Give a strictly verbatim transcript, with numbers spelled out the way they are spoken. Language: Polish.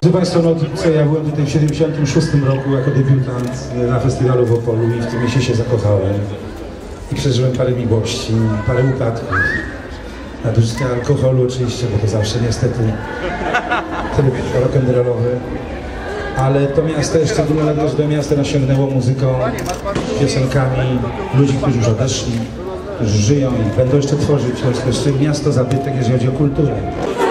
Drodzy Państwo, no co, ja byłem tutaj w siedemdziesiątym szóstym roku jako debiutant na festiwalu w Opolu i w tym mieście się zakochałem. I przeżyłem parę miłości, parę upadków. Nadużycia alkoholu oczywiście, bo to zawsze niestety telewizja rock'n'rollowy. Ale to miasto jest szczególnie dlatego, że to miasto nasiągnęło muzyką, piosenkami ludzi, którzy już odeszli, którzy żyją i będą jeszcze tworzyć. To jest miasto zabytek, jeżeli chodzi o kulturę.